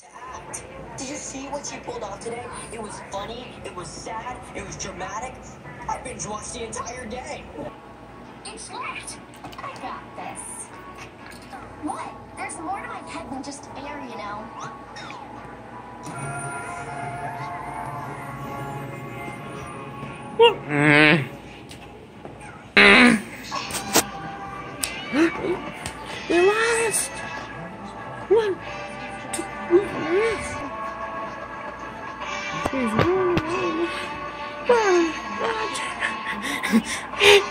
act. Did you see what she pulled off today? It was funny, it was sad, it was dramatic. I binge watched the entire day. It's late. I got this. What? There's more to my head than just air, you know. We lost. 1, 2, 3.